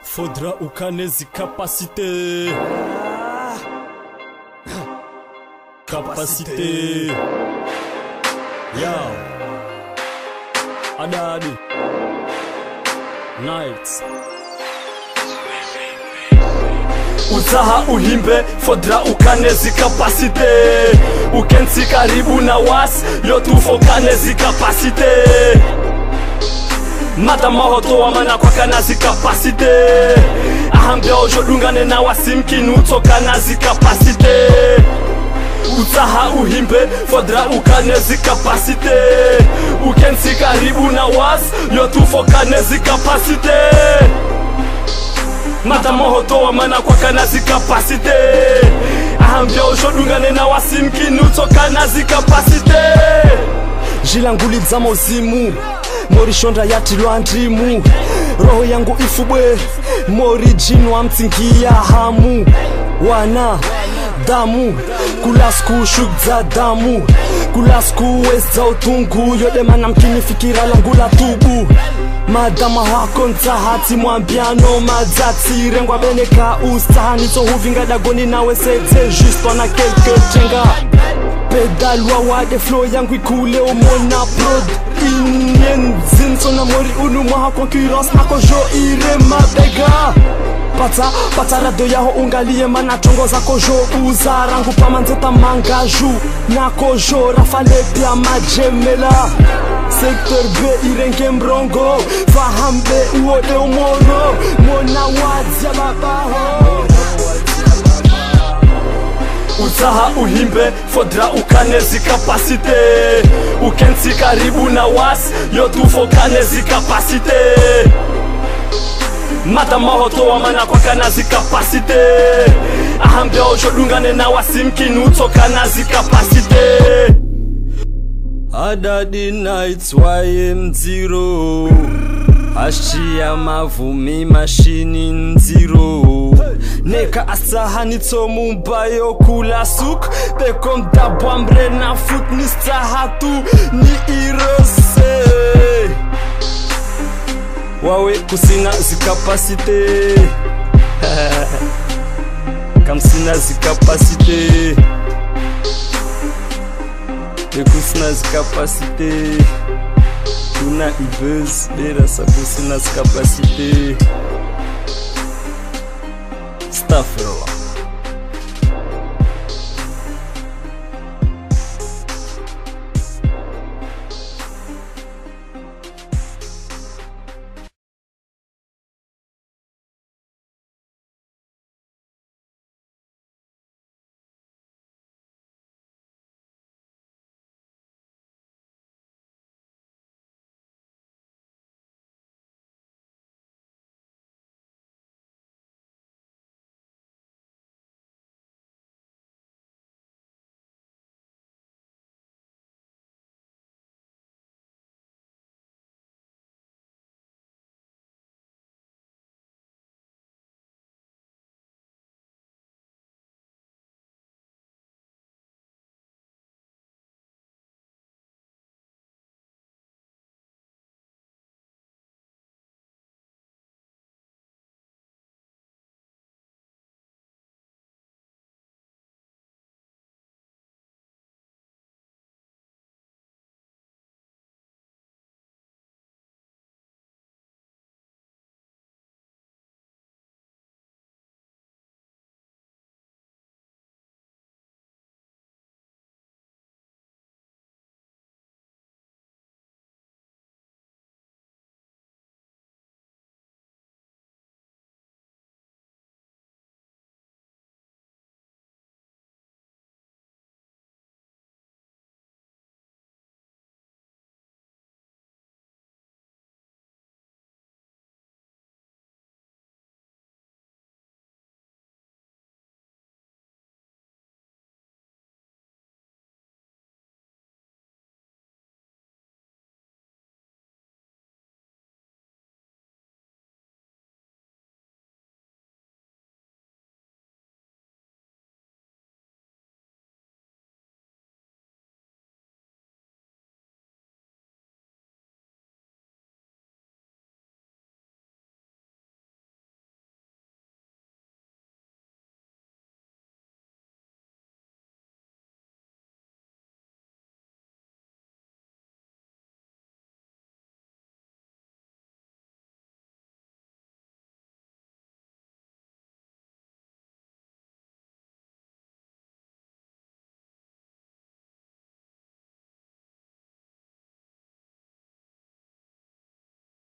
Faudra ukanezi capacité. Capacité. Yeah. Adadi. Nights. Uzaha uhimbe, faudra ukanezi capacité. Ukensi karibu na was, yo tufokanezi capacité. Madama hoto wa mana kwa kanazi capacité. Ahambia ojo dungane na wasimkinu toka nazi capacité. Uzaha uhimbe, faudra ukanezi capacité. Ukensi karibu na was, yo tufokanezi capacité. Madama hoto wa mana kwa kanazi capacité. Ahambia ojo dungane na wasimkinu toka nazi capacité. Jilanguli zama uzimu, mori shonda yatilwa ndimu. Roho yangu ifubwe, mori jinwa mtingia hamu. Wana damu, kulasku shugza damu. Kulasku weza utungu, yode mana mkini fikira langu la tubu. Madama wako ntahati mwambiano madzati. Rengwa beneka ustaha nito huvinga dagoni nawe sete. Just wana kelke chenga pedalwa wade flow yangu ikule umona prod. Inyen zinsona mori unu maha concurrence nako jo ire mabega. Pata rado yaho ungalie mana chongo zako jo uzarangu pamanzeta mangaju. Nako jo rafale pia majemela. Sector B irenke mbrongo. Fahambe uode umoro. Mona wadzia babaho. Uzaha uhimbe, faudra ukanezi capacité. Ukensi karibu na was, yo tufokanezi capacité. Madama hoto wa mana kwa kanazi capacité. Ahambia ojo dungane na wasimkinu toka nazi capacité. Adadi Nights YM0. Ashia mavumi mashini nziro. Neka asaha nito mumbayo kula suk. Pekom dabwambre na foot nistahatu ni irose. Wawe kusina zikapasite. Kamsina zikapasite. Kusina zikapasite. Tuna ibez, era sa kusina zikapasite. Staffel.